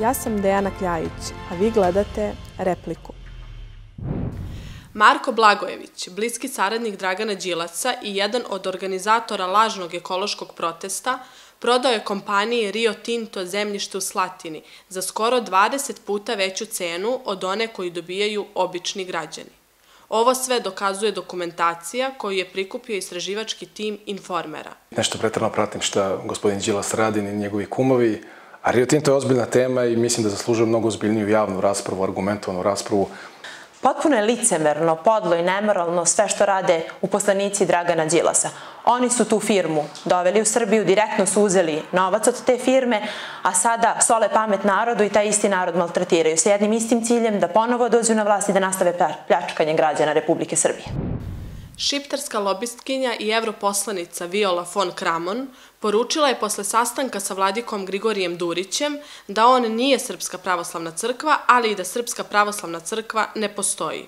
Ja sam Dejana Kljajić, a vi gledate Repliku. Marko Blagojević, bliski saradnik Dragana Đilasa i jedan od organizatora lažnog ekološkog protesta, prodao je kompaniji Rio Tinto zemljište u Slatini za skoro 20 puta veću cenu od one koju dobijaju obični građani. Ovo sve dokazuje dokumentacija koju je prikupio istraživački tim Informera. Nešto preterano pratim šta gospodin Đilas radi i njegovi kumovi, a Rio Tinto je ozbiljna tema i mislim da zaslužuje mnogo ozbiljniju javnu raspravu, argumentovanu raspravu. Potpuno je licemerno, podlo i nemoralno sve što rade uposlenici Dragana Đilasa. Oni su tu firmu doveli u Srbiju, direktno su uzeli novac od te firme, a sada sole pamet narodu i taj isti narod maltretiraju sa jednim istim ciljem da ponovo dođu na vlast i da nastave pljačkanje građana Republike Srbije. Šiptarska lobistkinja i evroposlanica Viola von Kramon poručila je posle sastanka sa vladikom Grigorijem Durićem da on nije Srpska pravoslavna crkva, ali i da Srpska pravoslavna crkva ne postoji.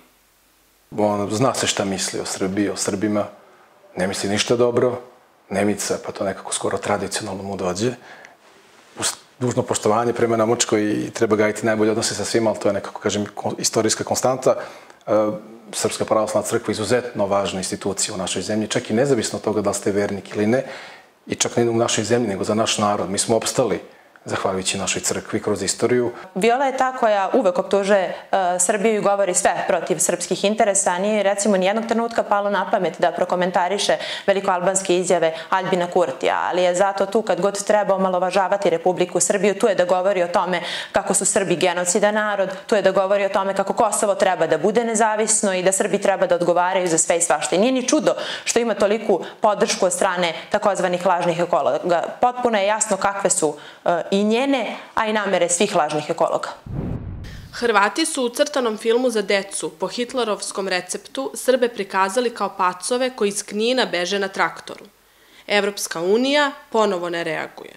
Zna se šta misli o Srbiji, o Srbima, ne misli ništa dobro, Nemica, pa to nekako skoro tradicionalno mu dođe. Uz dužno poštovanje prema Nemačkoj i treba gajiti najbolje odnose sa svima, ali to je nekako, kažem, istorijska konstanta. Srpska pravoslavna crkva je izuzetno važna institucija u našoj zemlji, čak i nezavisno od toga da li ste vernik ili ne, i čak ne u našoj zemlji, nego za naš narod. Mi smo opstali zahvaljujući našoj crkvi kroz istoriju. Viola je ta koja uvek optužuje Srbiju i govori sve protiv srpskih interesa, a nije recimo nijednog trenutka palo na pamet da prokomentariše velikoalbanske izjave Aljbina Kurtija, ali je zato tu kad god treba omalovažavati Republiku Srbiju, tu je da govori o tome kako su Srbi genocidan narod, tu je da govori o tome kako Kosovo treba da bude nezavisno i da Srbi treba da odgovaraju za sve i svašta. I nije ni čudo što ima toliku podršku od strane takozvanih lažnih ekologa. Potpuno je jasno kakve su i njene, a i namere svih lažnih ekologa. Hrvati su u crtanom filmu za decu po hitlerovskom receptu Srbe prikazali kao pacove koji iz Knina beže na traktoru. Evropska unija ponovo ne reaguje.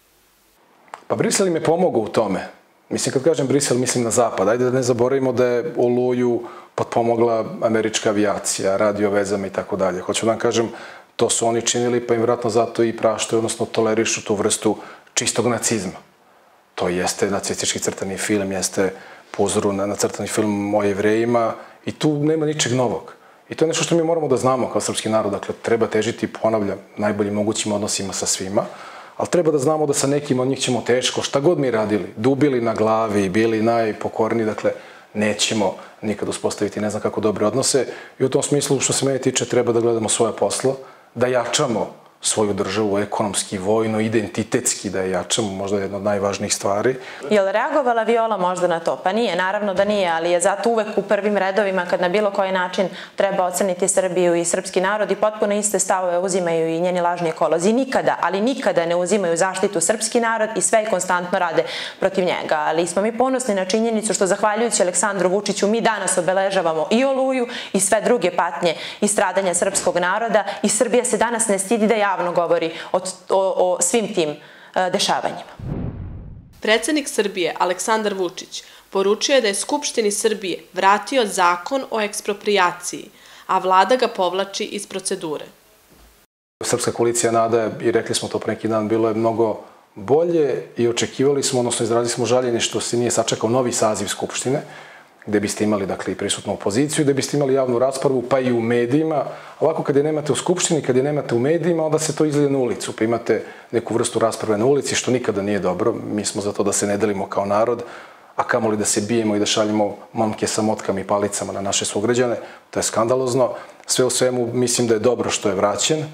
Pa Brisel im je pomogao u tome. Mislim, kad kažem Brisel, mislim na zapad. Ajde da ne zaboravimo da je Oluju potpomogla američka avijacija, radiovezama i tako dalje. Hoću da vam kažem, to su oni činili, pa im vratno zato i praštaju, odnosno tolerišu tu vrstu čistog nacizma. To jeste nacistički crtani film, jeste po uzoru na crtani film o Jevrejima i tu nema ničeg novog. I to je nešto što mi moramo da znamo kao srpski narod. Dakle, treba težiti, ponavljam, najboljim mogućim odnosima sa svima, ali treba da znamo da sa nekim od njih ćemo teško, šta god mi radili, dubili na glavi, bili najpokorniji, dakle, nećemo nikad uspostaviti ne znam kako dobre odnose. I u tom smislu, što se mene tiče, treba da gledamo svoje poslo, da jačamo svoju državu ekonomski, vojno, identitetski da je jačamo, možda jedna od najvažnijih stvari. Je li reagovala Viola možda na to? Pa nije, naravno da nije, ali je zato uvek u prvim redovima kad na bilo koji način treba ocrniti Srbiju i srpski narod i potpuno iste stavove uzimaju i njeni lažni ekolozi. Nikada, ali nikada ne uzimaju zaštitu srpski narod i sve konstantno rade protiv njega. Ali smo mi ponosni na činjenicu što zahvaljujući Aleksandru Vučiću mi danas obeležavamo i Oluju i sve druge patnje i stradanja srpskog naroda i Srbija se danas ne stidi da javno govori o svim tim dešavanjima. Predsednik Srbije Aleksandar Vučić poručio je da je Skupštini Srbije vratio zakon o eksproprijaciji, a vlada ga povlači iz procedure. Srpska koalicija NADA, i rekli smo to pre neki dan, bilo je mnogo bolje i očekivali smo, odnosno izrazili smo žaljenje što se nije sačekao novi saziv Skupštine, gde biste imali, dakle, i prisutnu opoziciju, gde biste imali javnu raspravu, pa i u medijima. Ovako, kad je nemate u Skupštini, kad je nemate u medijima, onda se to izgleda na ulicu, pa imate neku vrstu rasprave na ulici, što nikada nije dobro. Mi smo za to da se ne delimo kao narod, a kamoli da se bijemo i da šaljemo momke sa motkama i palicama na naše sugrađane. To je skandalozno. Sve u svemu, mislim da je dobro što je vraćen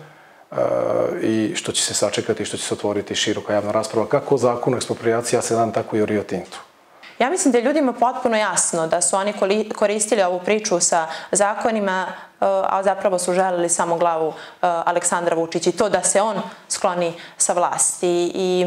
i što će se sačekati i što će se otvoriti široka javna rasprava, kako o zakonu eksproprijacije, ja se nadam tako i o Rio Tintu. Ja mislim da je ljudima potpuno jasno da su oni koristili ovu priču sa zakonima, a zapravo su želeli samo glavu Aleksandra Vučića i to da se on skloni sa vlasti. I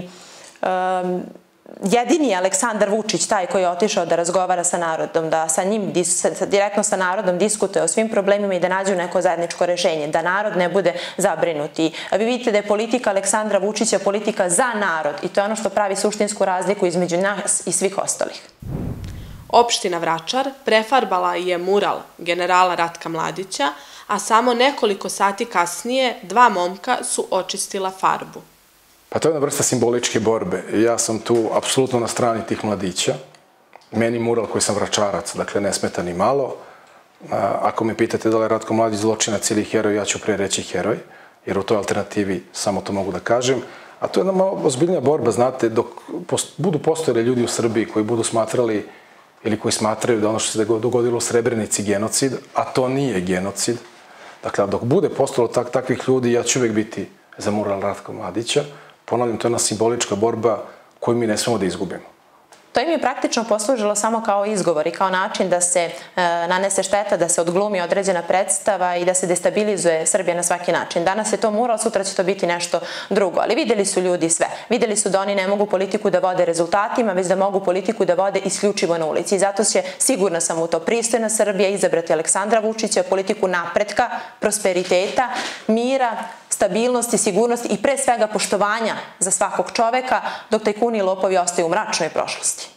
jedini je Aleksandar Vučić taj koji je otišao da razgovara sa narodom, da sa njim, direktno sa narodom diskutuje o svim problemima i da nađu neko zajedničko rešenje, da narod ne bude zabrinut. I vi vidite da je politika Aleksandra Vučića politika za narod i to je ono što pravi suštinsku razliku između nas i svih ostalih. Opština Vračar prefarbala je mural generala Ratka Mladića, a samo nekoliko sati kasnije 2 momka su očistila farbu. Pa to je jedna vrsta simboličke borbe. Ja sam tu apsolutno na strani tih mladića. Meni mural koji sam Vračarac, dakle ne smeta ni malo. Ako me pitate da li je Ratko Mladić zločinac ili heroj, ja ću pre reći heroj, jer u toj alternativi samo to mogu da kažem. A to je jedna malo ozbiljnija borba, znate, dok budu postojali ljudi u Srbiji koji budu smatrali ili koji smatraju da ono što se dogodilo u Srebrenici genocid, a to nije genocid. Dakle, dok bude postojalo takvih ljudi, ja ću uvek biti za mural Ratka Mladića. Ponavljam, to je jedna simbolička borba koju mi ne smemo da izgubimo. To im je praktično poslužilo samo kao izgovor i kao način da se nanese šteta, da se odglumi određena predstava i da se destabilizuje Srbija na svaki način. Danas je to mural, sutra će to biti nešto drugo. Ali videli su ljudi sve. Videli su da oni ne mogu politiku da vode rezultatima, već da mogu politiku da vode isključivo na ulici. I zato će, sigurna sam u to, pristojna Srbija izabrati Aleksandra Vučića, politiku napretka, prosperiteta, mira, stabilnosti, sigurnosti i pre svega poštovanja za svakog čoveka, dok tajkuni i lopovi ostaju u mračnoj prošlosti.